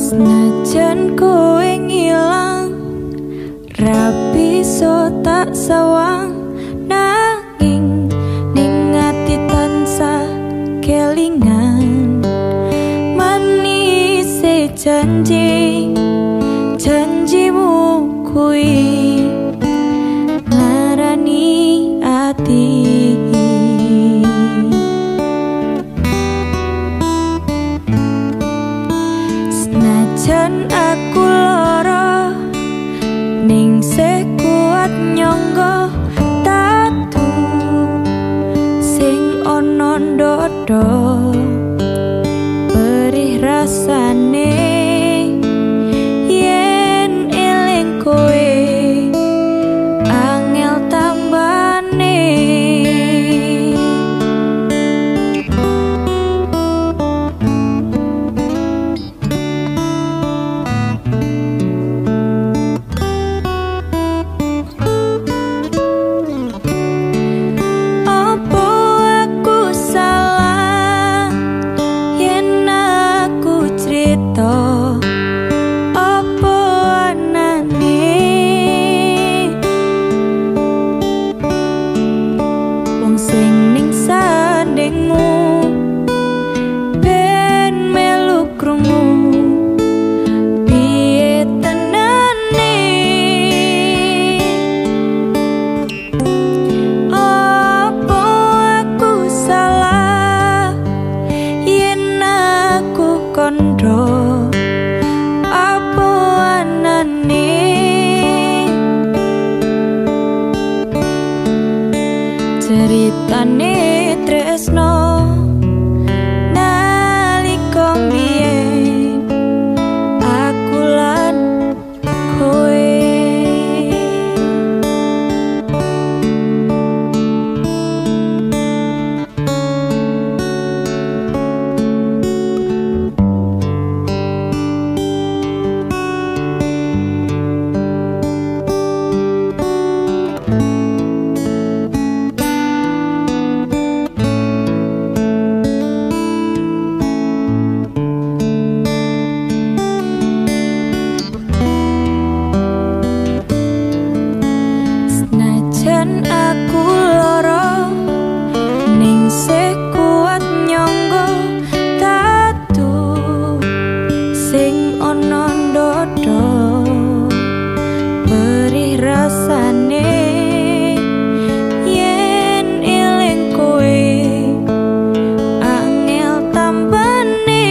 Senajan kowe ngilang, rapi so tak sawang, nanging ning ati tansah kelingan. Manise janjimu kuwi ngarani ati. Senajan aku lara ning sekuat nyangga tatu sing ana ndodho perih rasane yen eling kowe angel tambane. Ceritane tresno nalika mbiyen aku lan kowe. Aku lara ning sekuat nyangga tatu sing ana ndodho perih rasane yen eling kowe angel tambane.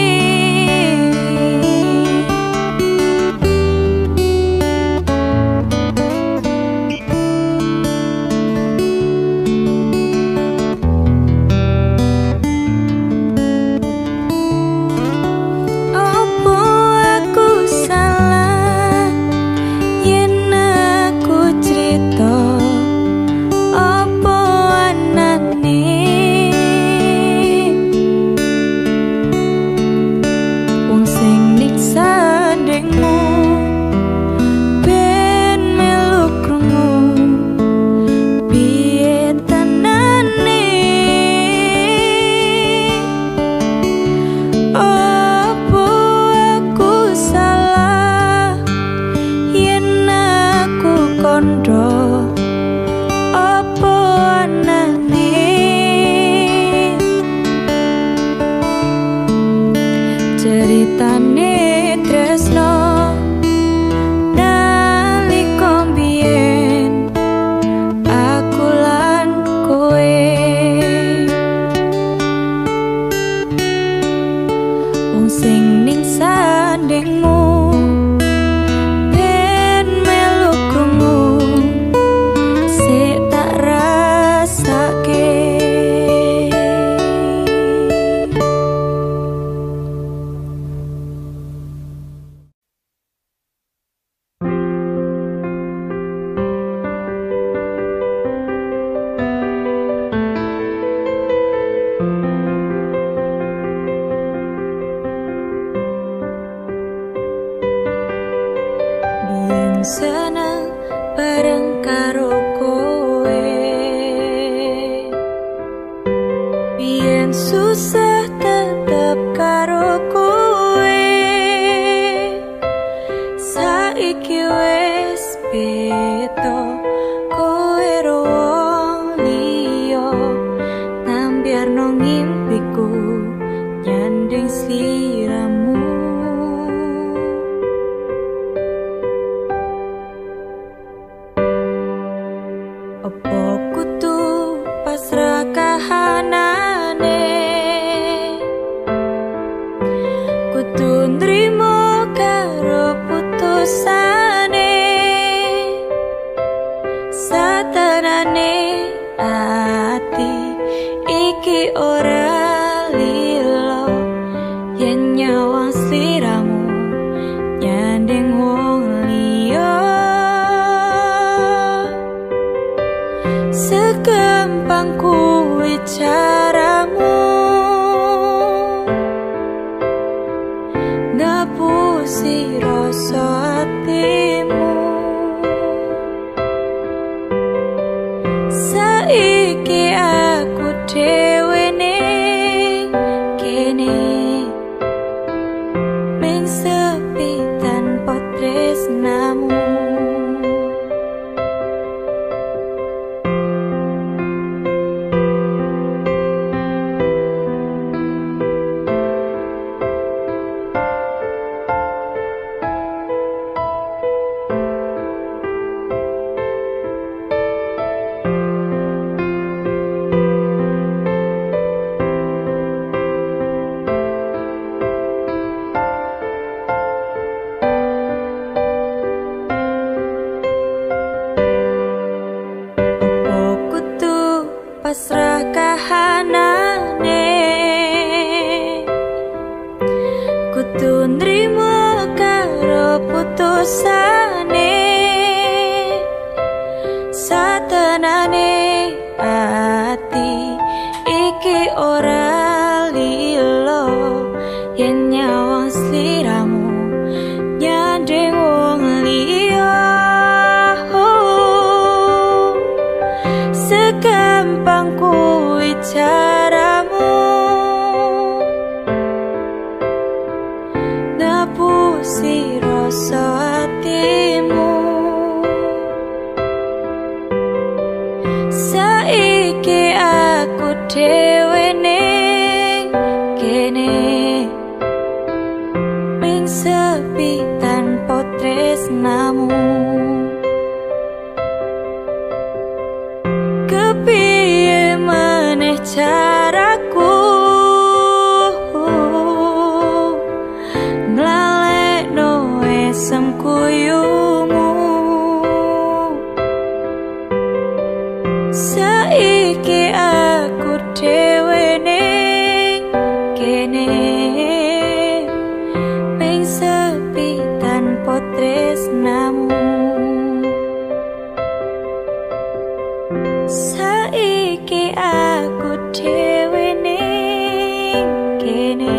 Ceritane tresno nalika mbiyen aku lan kowe. Wong sing ning sandingmu ben melu krungu sik tak rasake. Seneng bareng karo kowe, biyen susah tetep karo kowe. nrimo karo putusane satenane ati iki ora lilo yen nyawang sliramu nyanding wong liya segampang kuwi caramu ngapusi rasa atimu saiki aku dhewe ning kene ming sepi tanpa tresnamu pasrah kahanane kudu nrimo karo putusane satenane ati iki ora lilo yen nyawang sliramu nyanding wong liya segampang kuwi caramu ngapusi rasa atimu saiki aku dhewe ning kene ming sepi tanpa tresnamu kepiye maneh caraku nglalekno esem kuyumu saiki aku dhewe ning kene ming sepi tanpa tresnamu saiki aku dhewe ning kene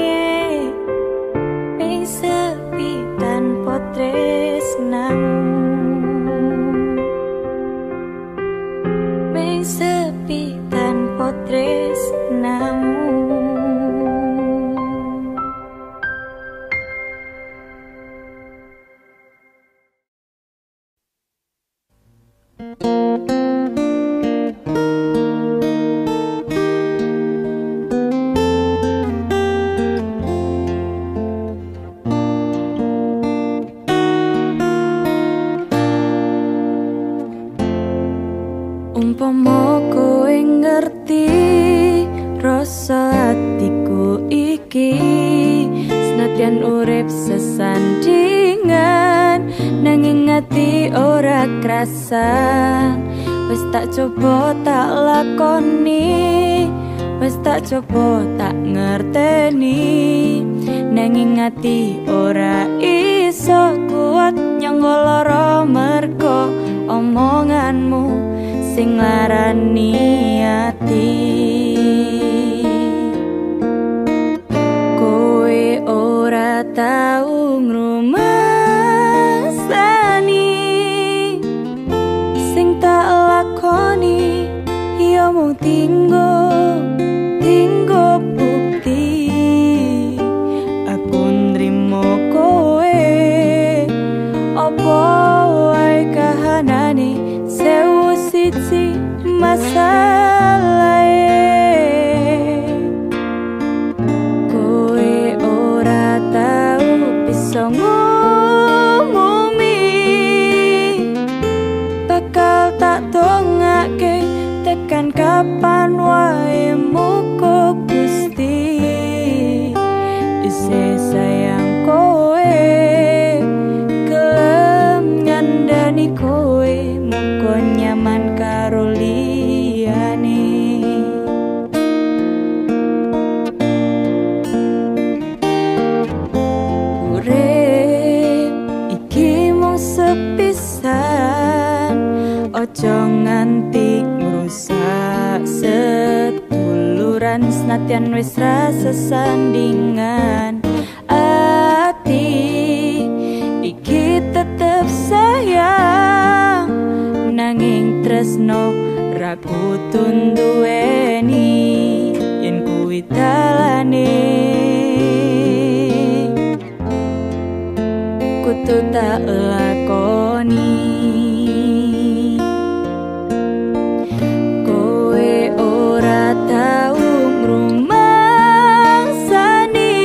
ming sepi tanpa tresnamu ming sepi tanpa tresnamu umpama kowe ngerti rasa atiku iki senadyan urip sesandingan nanging ati ora krasan wis tak coba tak lakoni wis tak coba tak ngerteni nanging ati ora iso kuat nyanggo lara mergo omonganmu sing larani ati kowe ora tau ngrumasani sing tak lakoni ya mung tinggo bukti aku nrimo kowe apa wae kahanane sewu siji masalah kowe ora tau bisa ngomong bakal tak dongake tekan kapan senadyan wis rasa sandingan ati iki tetep sayang nanging tresno ra kudu duweni yen kuwi dalane kudu tak lakoni. Kowe ora tau ngrumangsani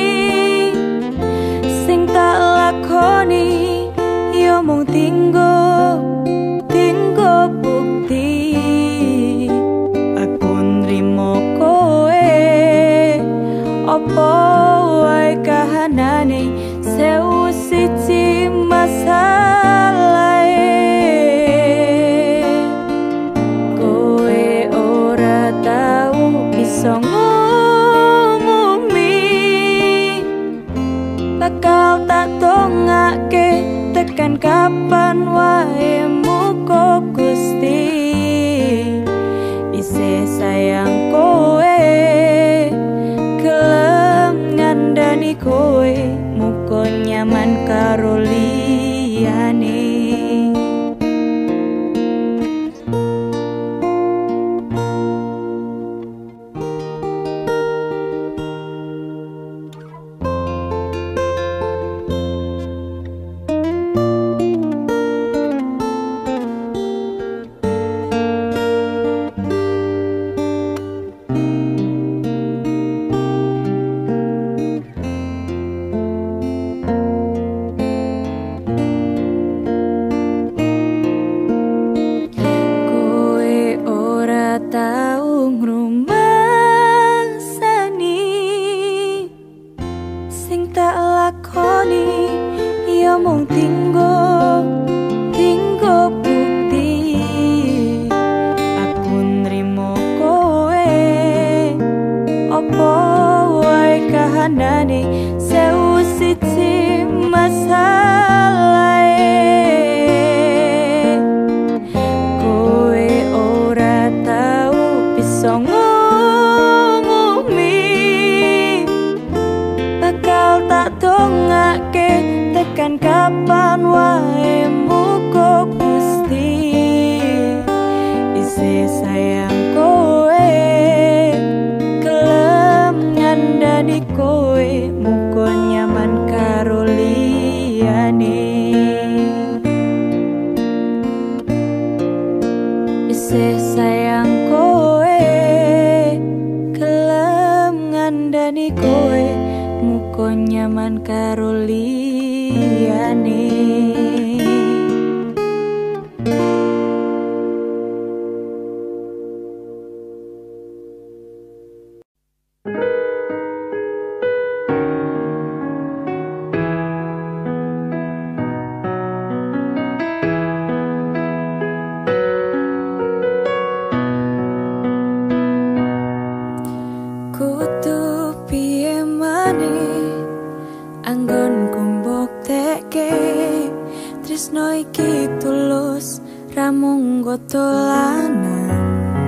sing tak lakoni yo mung tinggo bukti aku nrimo kowe apa wae kahanane sewu siji masalahe kowe ora tau iso ngomumi bakal tak dongake tekan kapan wae muga Gusti isih sayang kowe gelem ngandani kowe muga nyaman karo liyane. Tau ngrumangsani sing tak lakoni ya mung tinggo bukti aku nrimo kowe apa wae kahanane sewu siji masalahe kowe ora tau bisa ngomumi bakal tak dongake tekan kapan wae muga Gusti isih sayang kowe gelem ngandani kowe muga nyaman karo liyane isih sayang kowe gelem ngandani kowe muga nyaman karo liyane. Kudu piye maneh anggonku mbuktekke tresno iki tulus ra mung dolanan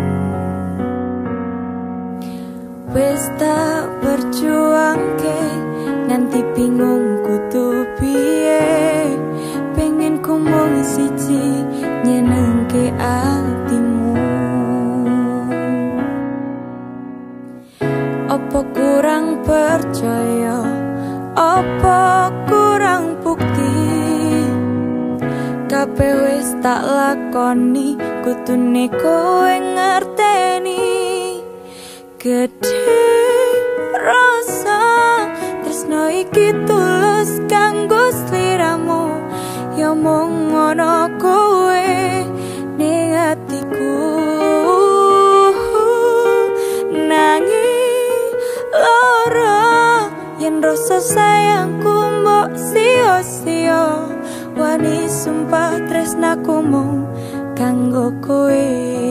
wis tak berjuangke nganti bingung kudu piye pengen ku mung siji nyenengke atimu. Apa kurang percaya, apa kurang bukti, kabeh wis tak lakoni, kudune kowe ngerteni. Gedhe rasa tresno iki tulus kanggo sliramu, ya mung ngono kowe ning atiku. Nanging lara yen rasa sayangku mbok sia-sia, wani sumpah tresnaku mung kanggo kowe.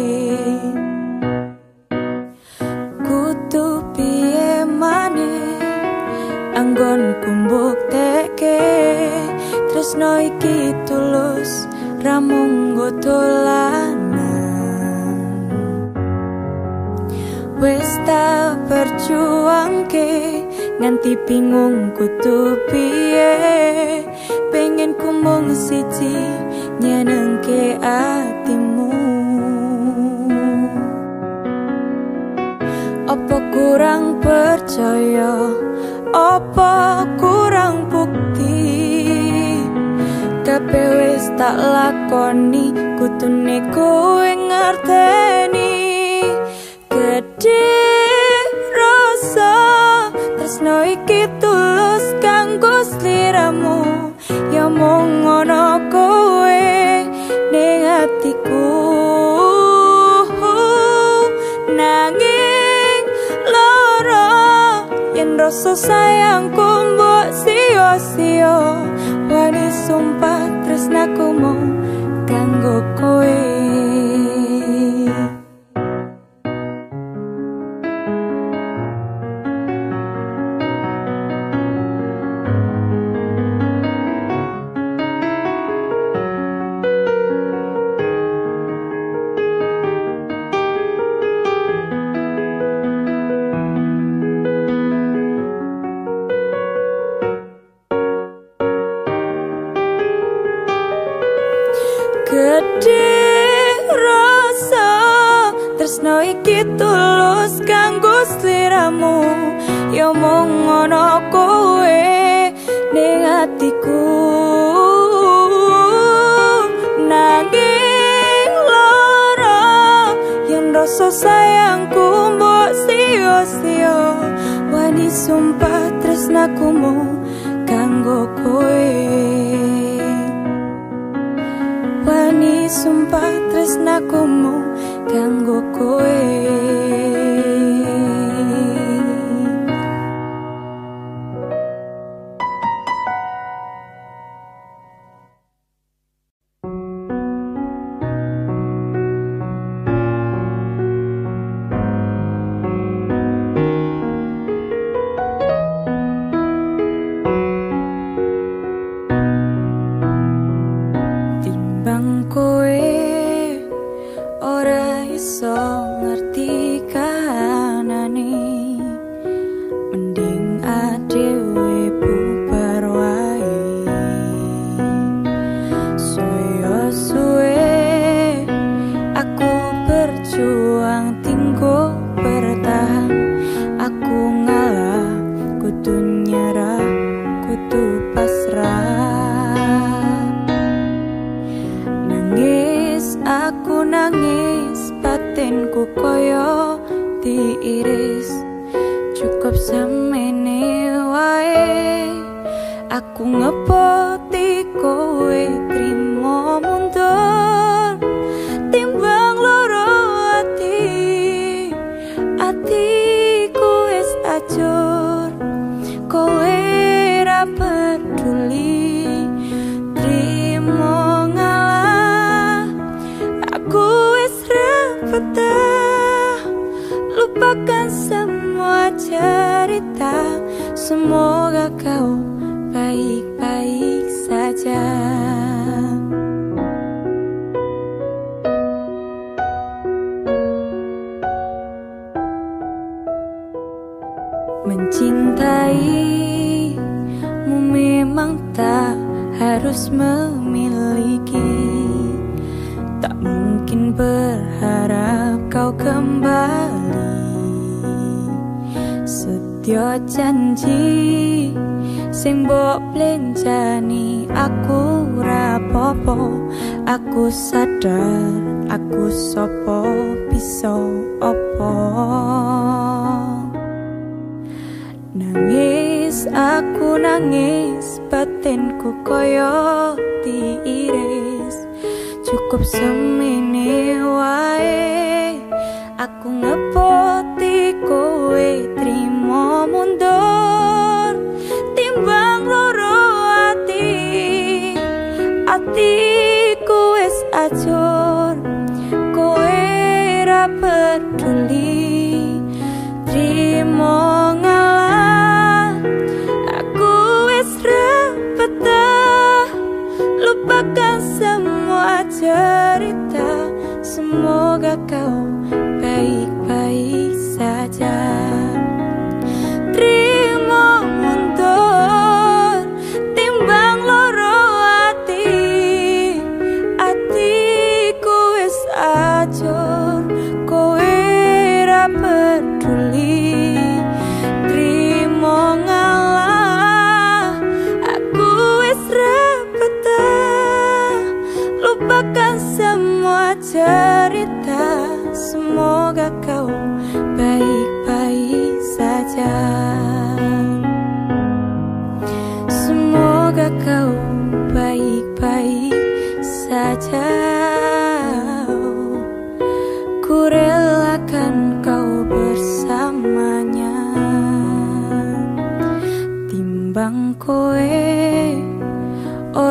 Kudu piye maneh anggonku mbuktekke tresno iki tulus ra mung dolanan. Wes tak berjuangke nganti bingung kudu piye. Pengen ku mung siji nyenengke atimu. Apa kurang percaya, apa kurang bukti, kabeh wis tak lakoni, kudune kowe ngerteni. Gedhe rasa tresno iki tulus kanggo sliramu, ya mung ngono kowe ning atiku. Nanging lara yen rasa sayangku mbok sia-sia, wani sumpah tresnaku mung kanggo kowe. Gedhe rasa tresno iki tulus kanggo sliramu, ya mung ngono kowe ning atiku. Nanging lara yen rasa sayangku mbok sia-sia, wani sumpah tresnaku mung kanggo kowe. Wani sumpah tresnaku mung kanggo kowe. Bang kowe ora iso ngerti kahanane, mending adewe bubar wae. Saya suwe aku berjuang tinggo bertahan, aku ngalah kudu nyerah kudu pasrah. Aku nangis, batinku koyo diiris, cukup semene wae. Aku ngepoti kowe trimo mundur, timbang loro ati, atiku wis ajur. Kowe ra peduli, trimo lupakan semua cerita, semoga kau baik-baik saja. Mencintaimu memang tak harus memiliki, tak mungkin berharap kau kembali. Setyo janji sing mbok plenjani, aku rapopo, aku sadar aku sopo bisa opo. Nangis aku nangis, batinku koyo diiris, cukup semene wae. Aku ngepoti kowe trimo mundur, timbang loro ati, atiku wis ajur. Kowe ra peduli, trimo ngalah, aku wis ra betah. Lupakan semua cerita, semoga kau baik-baik saja.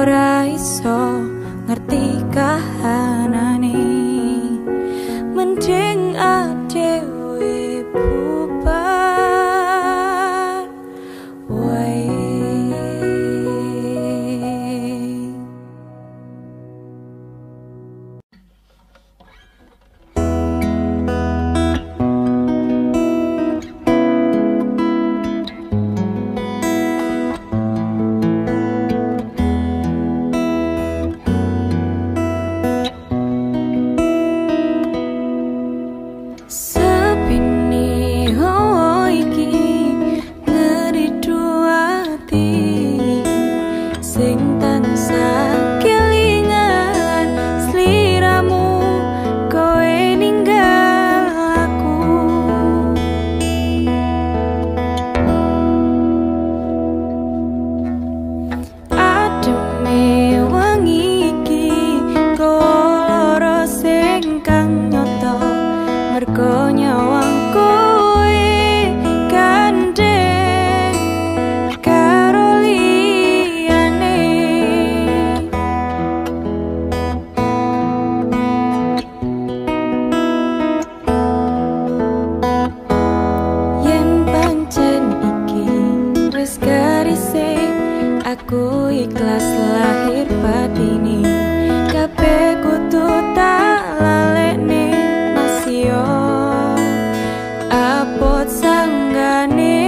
ora iso ngerti kahanane, mending adewe bubar wae. Aku ikhlas lahir batine, kabeh kudu tak lalekne, masih yo apot sanggane.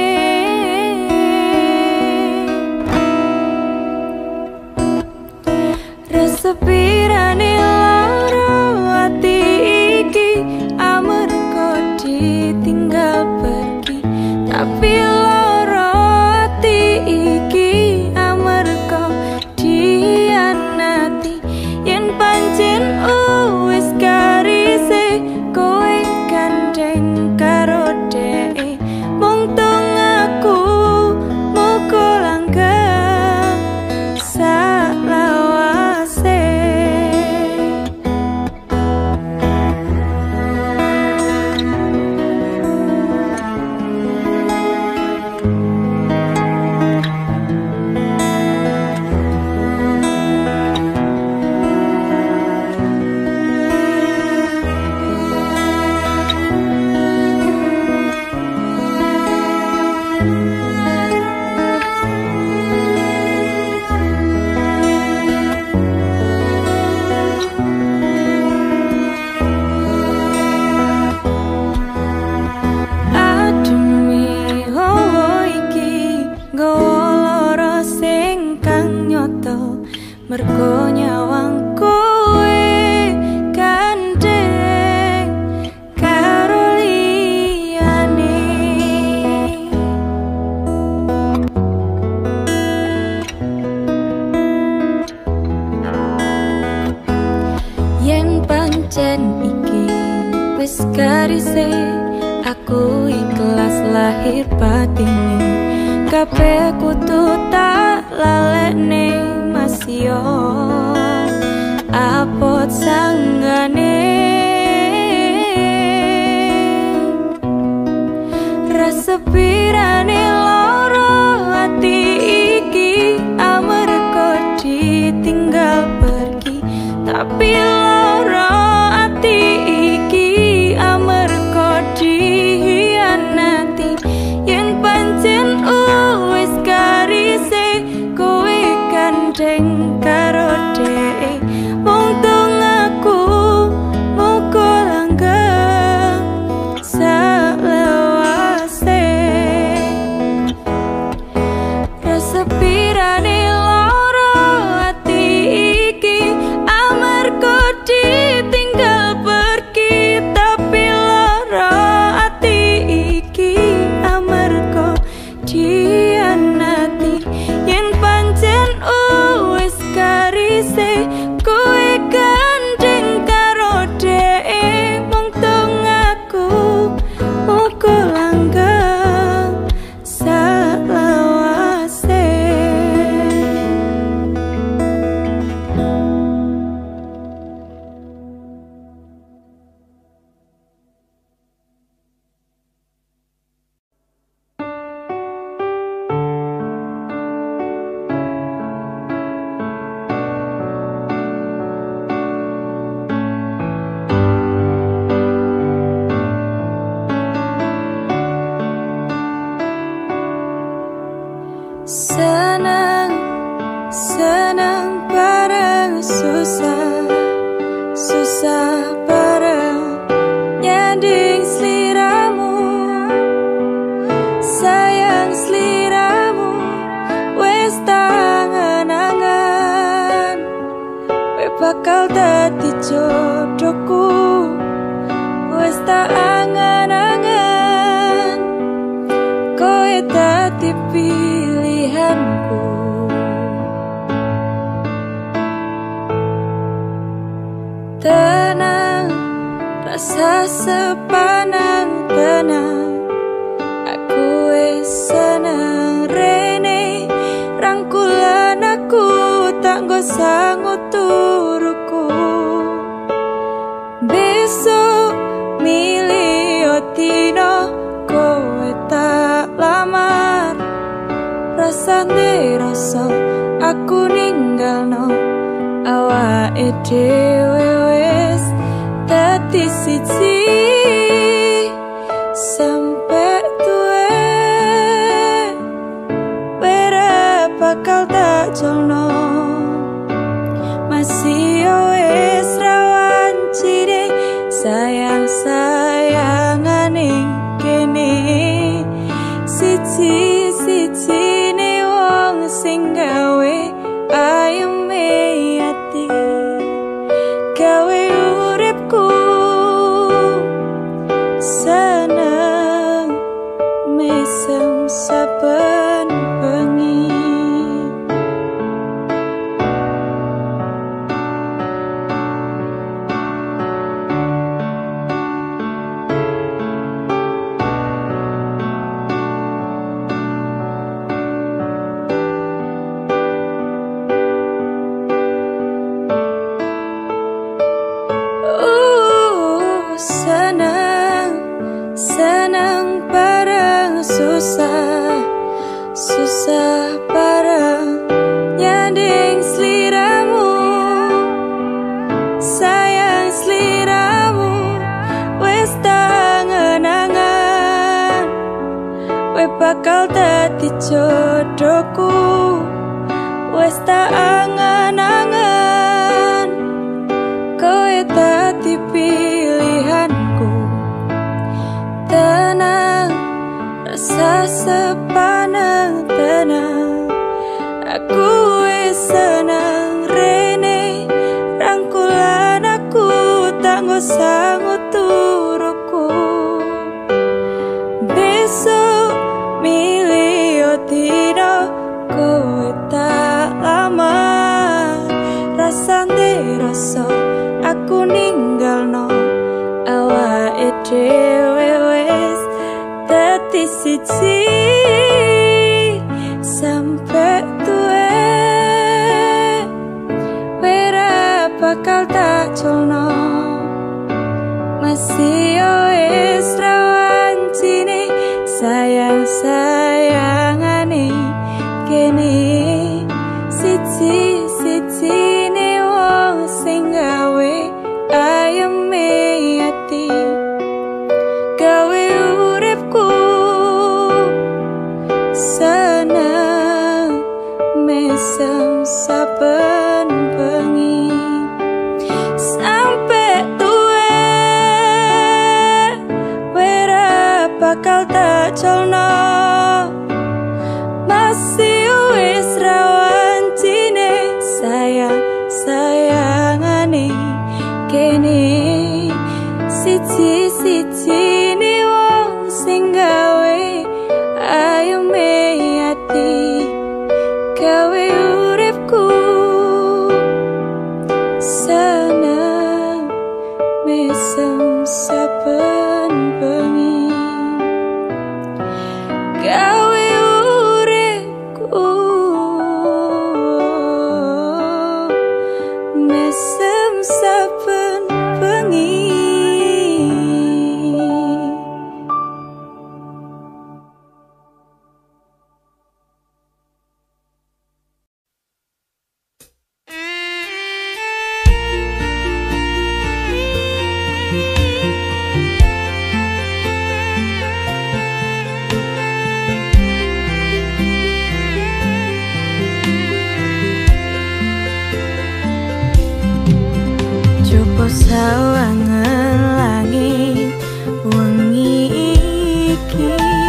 Resepirane lara ati iki amarga ditinggal pergi, tapi lara ati iki wis karise kowe gandeng karo dhek, mung tong aku moko langgeng salawase. Mergo nyawang kowe gandeng karo liyane. Yen pancen iki wis garise, aku ikhlas lahir batine, kabeh kudu tak lalekne, masih yo apot sanggane. Resepirane lara ati iki amarga ditinggal pergi, tapi lara ati iki amarga dihianati. Yen pancen wis garise kowe gandeng karo dhek, mung tong aku moko langgeng salawase. Resepirane lara ati iki amarga ditinggal pergi, tapi lara ati iki amarga dihianati. Yen pancen wis garise kowe gandeng karo dhek, mung tong aku moko langgeng salawase. Senang bareng susah, susah bareng nyanding seliramu, sayang seliramu wes tangan-angan, we bakal dadi jodohku wes tak angan-angan, koe dadi pilihanku. Tenang, rasa sepanang tenang, aku wis seneng rene, rangkulan aku tak nggo sangu turuku. Besok milih dino kowe tak lamar, rasane rasa aku ninggalno awake dhewe wis dadi siji sampe tuwe, wera bakal tak jono masih wis rawan cire sayang-sayangane kene siji-sijine wong sing gawe ayeme ati, gawe uripku seneng mesem saben bengi. Senang bareng susah, susah bareng nyanding seliramu, sayang seliramu wes tangan-angan, we bakal dadi jodohku wes tak angan-angan, koe dadi pilihanku. Tenang, rasa sepanang tenang, aku wis seneng rene, rangkulan aku tak nggo sangu turuku. Besok milih dino kowe tak lama, rasane rasa aku ninggalno awake dhewe wis dadi siji sampe tuwe, wera bakal tak jono masih wis rawan cine sayang-sayangane kene siji-sijine wong sing gawe ayeme ati, gawe uripku seneng mesem saben bengi sampe tuwe, wera bakal tak jono masih wis rawan cine sayang-sayangane kene siji-sijine wong sing gawe ayeme ati, gawe uripku seneng mesem saben bengi. sawangan langit wengi iki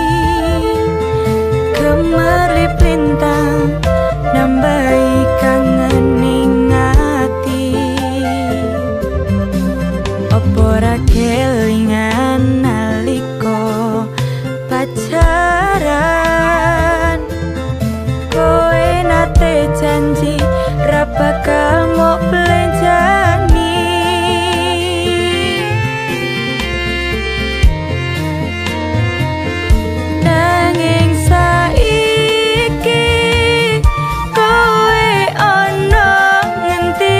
kemerlip lintang nambahi kangen ning ati opo ra kelingan nalika pacaran koe nate janji ra bakal mau belenjani nanging saiki koe ono ngendi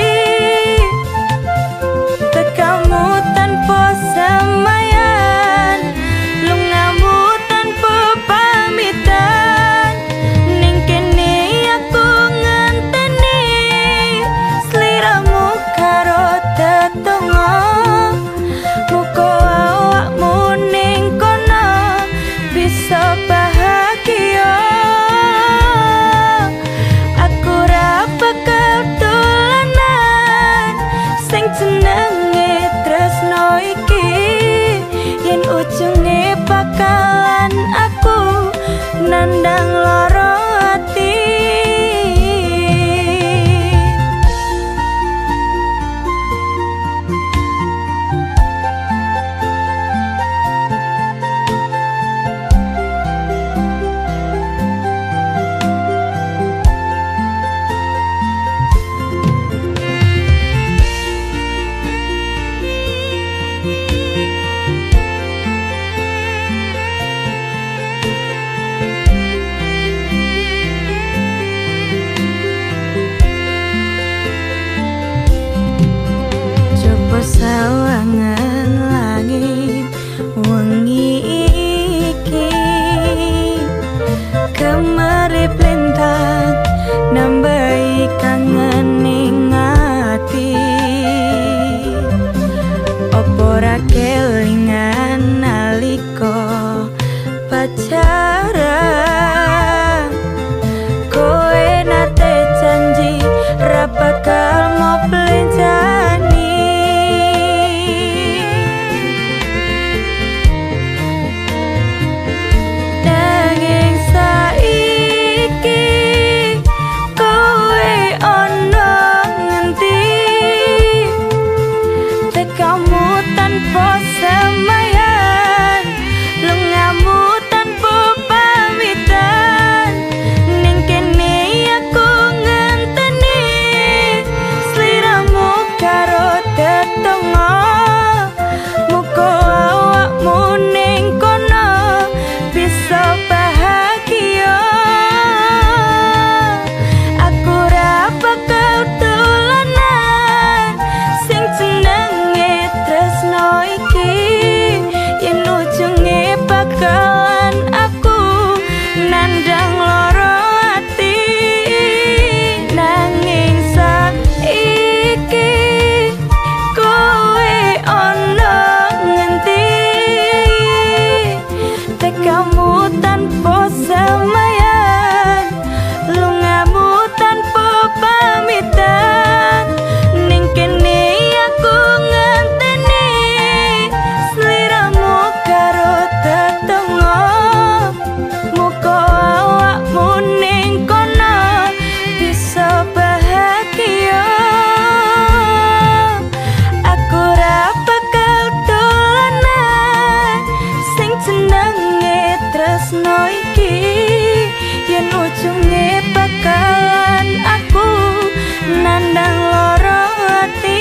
tekamu tanpa samayan lungamu tanpa pamitan ning kene aku ngenteni sliramu karo tetongo muga awakmu ning kono bisa bahagia aku ra bakal dolanan sing jenenge tresno iki yen ujunge bakalan aku nandang lara ati coba sawangan langit wengi iki kemerlip lintang nambahi kangen ning ati opo ra kelingan nalika pacaran koe nate janji ra bakal mau belenjani nanging saiki koe ono ngendi tekamu tanpa samayan lungamu tanpa pamitan ning kene aku ngenteni sliramu karo tetongo muga awakmu ning kono bisa bahagia aku ra bakal dolanan sing jenenge tresno iki yen ujunge bakalan aku nandang lara ati nanging saiki koe ono ngendi tekamu tanpa samayan lungamu tanpa pamitan ning kene aku ngenteni sliramu karo tetongo muga awakmu ning kono bisa bahagia aku ra bakal dolanan sing jenenge tresno iki yen ujunge bakalan aku nandang lara ati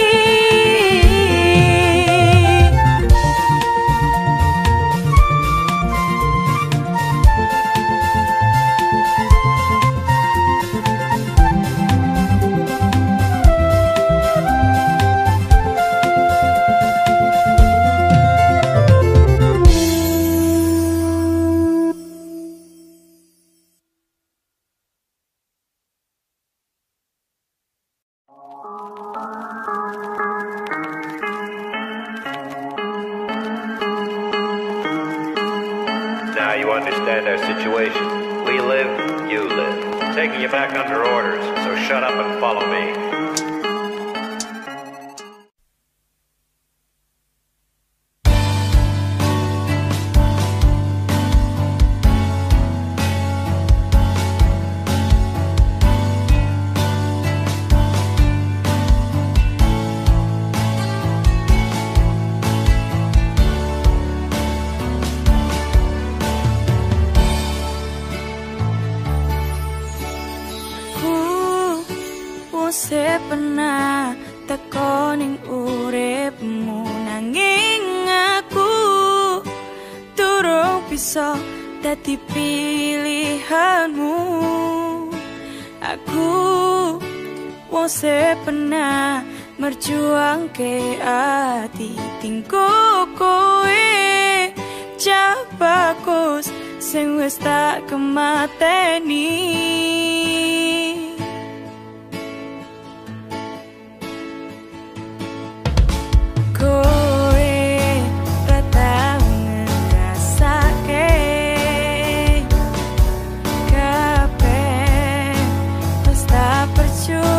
Now you understand our situation. We live, you live. Taking you back under orders, so shut up and follow me. Mose pernah teko ning uripmu, nanging aku durung bisa dadi pilihanmu. Aku Mose pernah merjuang ke ati tingko kowe bagus sing wis tak kemateni. Kowe ra tau ngrasake kabeh wis tak percuma.